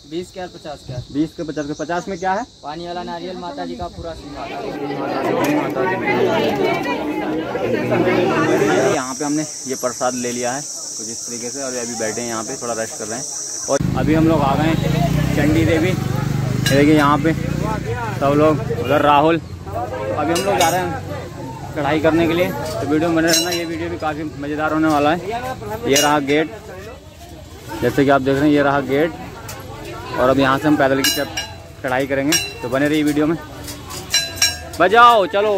20 के और 50 के। 20 के 50 के। 50 में क्या है? पानी वाला नारियल, माता जी का पूरा श्रृंगार। यहाँ पे हमने ये प्रसाद ले लिया है कुछ इस तरीके से, और अभी बैठे हैं यहाँ पे, थोड़ा रेस्ट कर रहे हैं। और अभी हम लोग आ गए हैं चंडी देवी। देखिए यहाँ पे सब लोग, उधर राहुल। अभी हम लोग जा रहे हैं चढ़ाई करने के लिए, तो वीडियो में बने रहना। ये वीडियो भी काफ़ी मज़ेदार होने वाला है। ये रहा गेट, जैसे कि आप देख रहे हैं, ये रहा गेट। और अब यहाँ से हम पैदल की चढ़ाई करेंगे, तो बने रहिए वीडियो में। बजाओ चलो।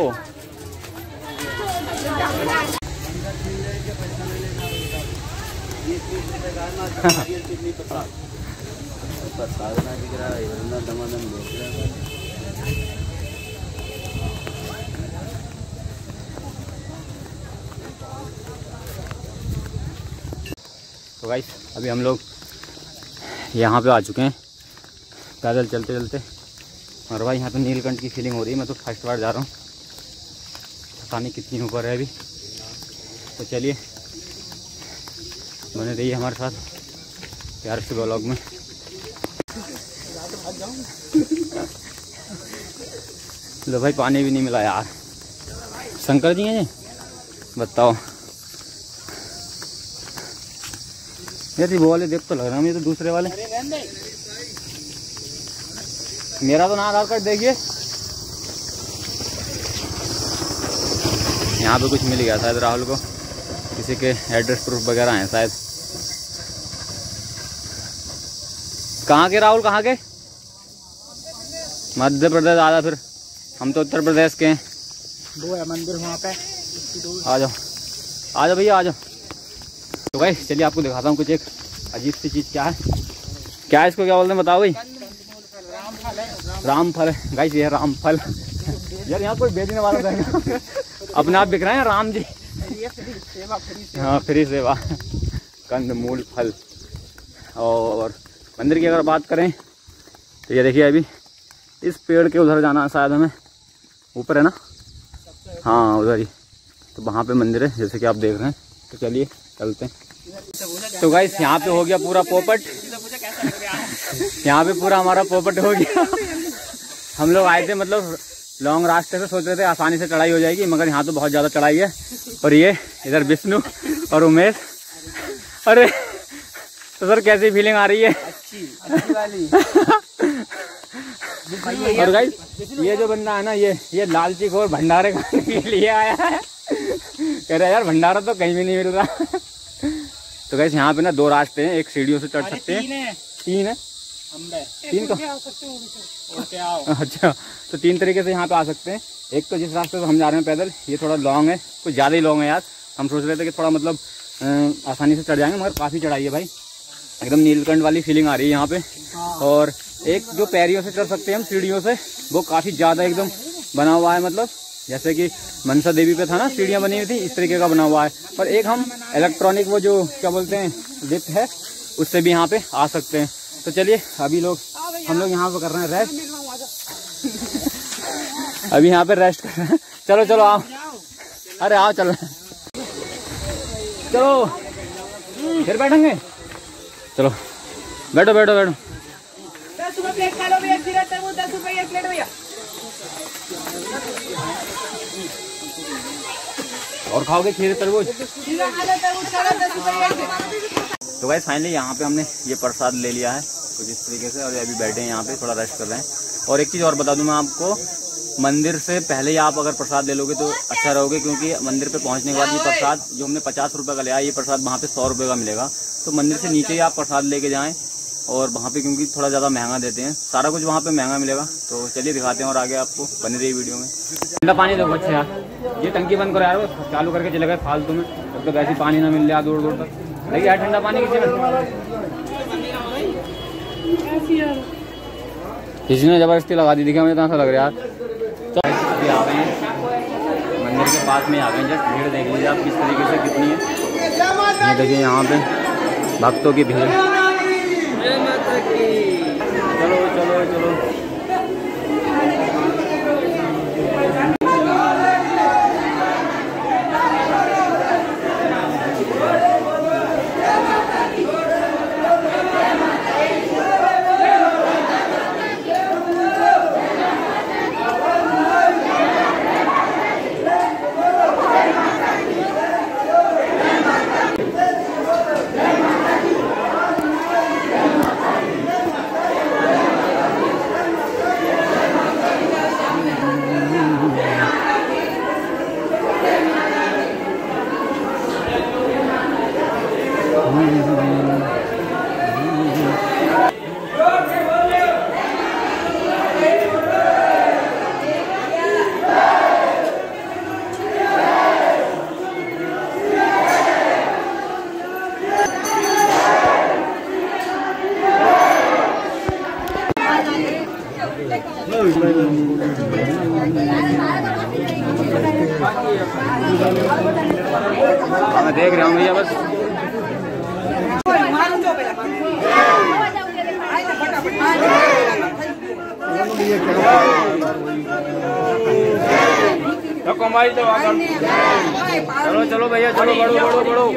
तो गाइस अभी हम लोग यहाँ पे आ चुके हैं पैदल चलते चलते। और भाई यहाँ पे नीलकंठ की फीलिंग हो रही है। मैं तो फर्स्ट बार जा रहा हूँ, पता नहीं कितनी ऊपर है अभी। तो चलिए बने रहिए हमारे साथ प्यार से ब्लॉग में। लो भाई पानी भी नहीं मिला यार। शंकर जी हैं ये, बताओ यार। वो वाले देख तो लग रहा है, ये तो दूसरे वाले। मेरा तो ना आधार कार्ड देखिए। यहाँ पे कुछ मिल गया शायद राहुल को, किसी के एड्रेस प्रूफ वगैरह हैं शायद। कहाँ के राहुल, कहाँ के? मध्य प्रदेश। आजा फिर, हम तो उत्तर प्रदेश के हैं। वो है मंदिर वहाँ पे। आ जाओ आ जाओ भैया आ जाओ। तो भाई चलिए आपको दिखाता हूँ कुछ एक अजीब सी चीज़। क्या है, क्या है इसको, क्या बोलते हैं बताओ भाई? रामफल है गाइस, ये है रामफल। यार यहाँ कोई बेचने वाला रहेगा, अपने आप बिक रहे हैं राम जी। हाँ फ्री सेवा। कंदमूल फल। और मंदिर की अगर बात करें तो ये देखिए, अभी इस पेड़ के उधर जाना है शायद हमें, ऊपर है ना? हाँ उधर ही, तो वहाँ पे मंदिर है जैसे कि आप देख रहे हैं। तो चलिए चलते हैं। तो गाइस यहाँ पे हो गया पूरा पोपट। यहाँ पे पूरा हमारा पोपट हो गया। हम लोग आए थे मतलब लॉन्ग रास्ते से, सोच रहे थे आसानी से चढ़ाई हो जाएगी, मगर यहाँ तो बहुत ज़्यादा चढ़ाई है। और ये इधर विष्णु और उमेश। अरे तो सर कैसी फीलिंग आ रही है? अच्छी वाली। और गाइस ये जो बंदा है ना, ये लालची खोर भंडारे खाने के लिए आया है। कह रहे यार भंडारा तो कहीं भी नहीं मिल रहा। तो गाइस यहाँ पे ना 2 रास्ते हैं, एक सीढ़ियों से चढ़ सकते हैं। 3 है। 3 का? अच्छा, तो 3 तरीके से यहाँ पे आ सकते हैं। एक तो जिस रास्ते से हम जा रहे हैं पैदल, ये थोड़ा लॉन्ग है, कुछ ज़्यादा ही लॉन्ग है यार। हम सोच रहे थे कि थोड़ा मतलब आसानी से चढ़ जाएंगे, मगर काफ़ी चढ़ाई है भाई। एकदम नीलकंठ वाली फीलिंग आ रही है यहाँ पे। और एक जो पैरियों से चढ़ सकते हैं हम सीढ़ियों से, वो काफ़ी ज़्यादा एकदम बना हुआ है, मतलब जैसे कि मनसा देवी पे था ना सीढ़ियाँ बनी हुई थी, इस तरीके का बना हुआ है। और एक हम इलेक्ट्रॉनिक वो जो क्या बोलते हैं लिफ्ट है, उससे भी यहाँ पे आ सकते हैं। तो चलिए अभी हम लोग यहाँ पे कर रहे हैं रेस्ट। अभी यहाँ पे रेस्ट कर रहे हैं। चलो चलो आओ, अरे आओ चलो चलो फिर बैठेंगे। चलो बैठो बैठो बैठो। 10 रुपए प्लेट खा लो भैया, खीरा तरबूज 10 रुपए एक प्लेट भैया। और खाओगे खीरे तरबूज? खीरा खा लो, तरबूज खा लो, 10 रुपए एक। तो गाइस फाइनली यहाँ पे हमने ये प्रसाद ले लिया है कुछ इस तरीके से, और अभी बैठे हैं यहाँ पे, थोड़ा रेस्ट कर रहे हैं। और एक चीज़ और बता दूं मैं आपको, मंदिर से पहले ही आप अगर प्रसाद ले लोगे तो अच्छा रहोगे, क्योंकि मंदिर पे पहुंचने के बाद ये प्रसाद जो हमने 50 रुपये का लिया, ये प्रसाद वहाँ पे 100 रुपये का मिलेगा। तो मंदिर से नीचे ही आप प्रसाद लेके जाएं, और वहाँ पे क्योंकि थोड़ा ज़्यादा महंगा देते हैं, सारा कुछ वहाँ पे महंगा मिलेगा। तो चलिए दिखाते हैं और आगे आपको बने रही वीडियो में। ठंडा पानी दो बच्चे यार, ये टंकी बंद करो यार, वो चालू करके चले गए फालतू में, तब तक ऐसे पानी ना मिल रहा दूर दूर तक। देखिए यार ठंडा पानी किसी ने जबरदस्ती लगा दी, देखिए मुझे तो ऐसा लग रहा है यार। तो अभी आ गए हैं मंदिर के पास में, आ गए हैं। जस्ट भीड़ देख लीजिए आप किस तरीके से कितनी है। ये देखिए यहाँ पे भक्तों की भीड़। चलो चलो चलो मैं देख रहा हूँ भैया बस। तो कमाई तो चलो चलो भैया चलो बढ़ो बढ़ो बढ़ो।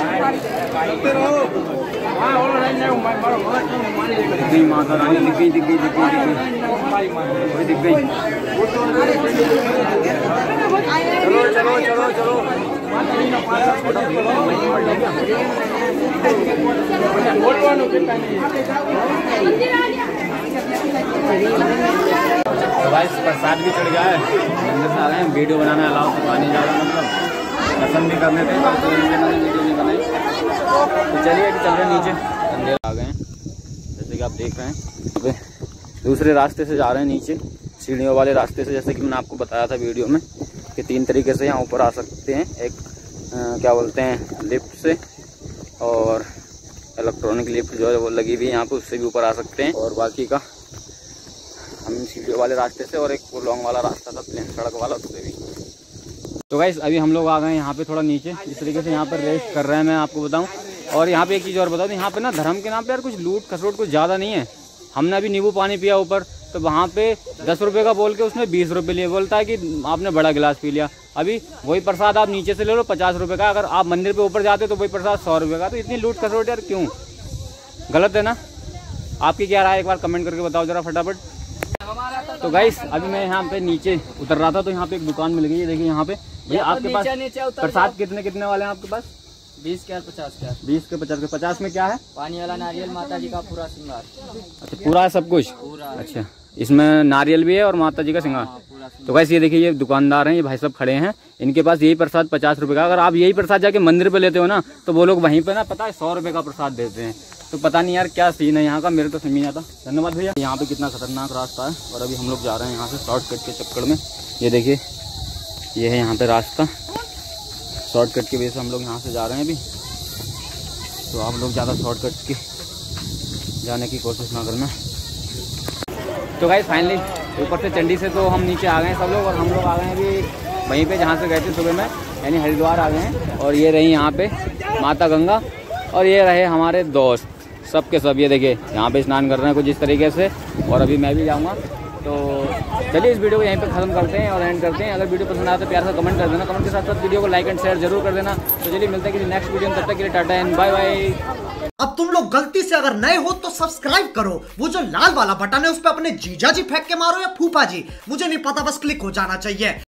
माता रानी दिख गई दिख गई दिख गई दिख गई। चलो चलो चलो चलो तो भाई प्रसाद भी चढ़ गया है। मंदिर से आ गए हैं, वीडियो बनाना अलाउ तो नहीं जा रहा, मतलब दर्शन भी करने थे वीडियो नहीं बनाई। तो चलिए चल रहे नीचे, अंधेर आ गए हैं जैसे कि आप देख रहे हैं। दूसरे रास्ते से जा रहे हैं नीचे, सीढ़ियों वाले रास्ते से, जैसे कि मैंने आपको बताया था वीडियो में कि 3 तरीके से यहाँ ऊपर आ सकते हैं। एक क्या बोलते हैं लिफ्ट से, और इलेक्ट्रॉनिक लिफ्ट जो है वो लगी हुई है यहाँ पे, उससे भी ऊपर आ सकते हैं। और बाकी का हम सीढ़ियों वाले रास्ते से, और एक वो लॉन्ग वाला रास्ता था प्लेन सड़क वाला, उससे भी। तो गाइस अभी हम लोग आ गए यहाँ पे थोड़ा नीचे, इस तरीके से यहाँ पर रेस्ट कर रहे हैं, मैं आपको बताऊँ। और यहाँ पे एक चीज़ और बता दूँ, यहाँ पे ना धर्म के नाम पे यार कुछ लूट खसरोट कुछ ज़्यादा नहीं है। हमने अभी नींबू पानी पिया ऊपर, तो वहाँ पे 10 रुपये का बोल के उसने 20 रुपये लिए, बोलता है कि आपने बड़ा गिलास पी लिया। अभी वही प्रसाद आप नीचे से ले लो 50 रुपये का, अगर आप मंदिर पे ऊपर जाते तो वही प्रसाद 100 रुपये का। तो इतनी लूट खसरोट यार क्यों, गलत है ना? आपकी क्या राय है एक बार कमेंट करके बताओ जरा फटाफट। तो गाइस अभी मैं यहाँ पे नीचे उतर रहा था, तो यहाँ पे एक दुकान मिल गई है। देखिए यहाँ पे ये आपके पास प्रसाद कितने कितने वाले हैं आपके पास? 20 के और 50 के। 20 के 50 के। 50 में क्या है? पानी वाला नारियल, माता जी का पूरा श्रृंगार। अच्छा पूरा है सब कुछ? पूरा। अच्छा इसमें नारियल भी है और माता जी का श्रृंगार। तो गाइस ये देखिए ये दुकानदार हैं, ये भाई सब खड़े हैं, इनके पास यही प्रसाद 50 रुपये का। अगर आप यही प्रसाद जाके मंदिर पे लेते हो ना, तो वो लोग वहीं पे ना पता है 100 रुपये का प्रसाद देते हैं। तो पता नहीं यार क्या सीन है यहाँ का, मेरे तो समझ नहीं आता। धन्यवाद भैया। यहाँ पे कितना खतरनाक रास्ता है, और अभी हम लोग जा रहे हैं यहाँ से शॉर्टकट के चक्कर में। ये देखिए ये है यहाँ पे रास्ता, शॉर्टकट की वजह से हम लोग यहाँ से जा रहे हैं अभी। तो आप लोग ज़्यादा शॉर्टकट की जाने की कोशिश ना करना। तो गाइस फाइनली ऊपर से चंडी से तो हम नीचे आ गए हैं सब लोग, और हम लोग आ गए हैं अभी वहीं पे जहाँ से गए थे सुबह में, यानी हरिद्वार आ गए हैं। और ये रही यहाँ पे माता गंगा, और ये रहे हमारे दोस्त सब के सब। ये देखिए यहाँ पे स्नान कर रहे हैं कुछ इस तरीके से, और अभी मैं भी जाऊँगा। तो चलिए इस वीडियो को यहीं पे ख़त्म करते हैं और एंड करते हैं। अगर वीडियो पसंद आए तो प्यार से कमेंट कर देना, कमेंट के साथ साथ वीडियो को लाइक एंड शेयर जरूर कर देना। तो चलिए मिलते हैं किसी नेक्स्ट वीडियो में, तब तक के लिए टाटा एंड बाय बाय। अब तुम लोग गलती से अगर नए हो तो सब्सक्राइब करो, वो जो लाल वाला बटन है उस पर अपने जीजा जी फेंक के मारो या फूफा जी, मुझे नहीं पता, बस क्लिक हो जाना चाहिए।